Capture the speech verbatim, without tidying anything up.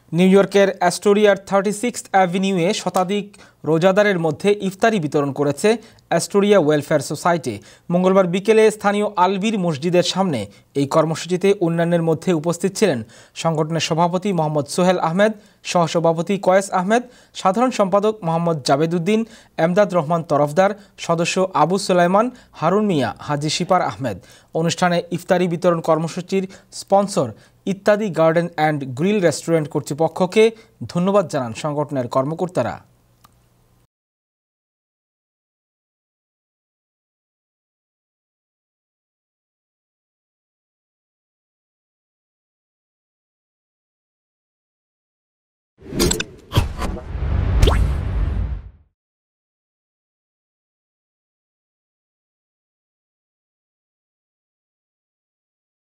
New ইয়র্কের অ্যাস্টোরিয়ার thirty sixth অ্যাভিনিউয়ে শতাধিক রোজাদারের মধ্যে ইফতারি বিতরণ করেছে অ্যাস্টোরিয়া ওয়েলফেয়ার সোসাইটি। মঙ্গলবার বিকেলে স্থানীয় আলবির মসজিদের সামনে এই কর্মসূচিতে অন্যান্যের মধ্যে উপস্থিত ছিলেন সংগঠনের সভাপতি মোহাম্মদ সোহেল আহমেদ, সহসভাপতি কয়েস আহমেদ, সাধারণ সম্পাদক মোহাম্মদ জাবেদ উদ্দিন, এমদাদ রহমান তরফদার, সদস্য আবু সুলাইমান, হারুন মিয়া, হাজি শিপার আহমেদ। অনুষ্ঠানে ইফতারি বিতরণ কর্মসূচির স্পন্সর ইত্যাদি গার্ডেন অ্যান্ড গ্রিল রেস্টুরেন্ট কর্তৃপক্ষকে ধন্যবাদ জানান সংগঠনের কর্মকর্তারা।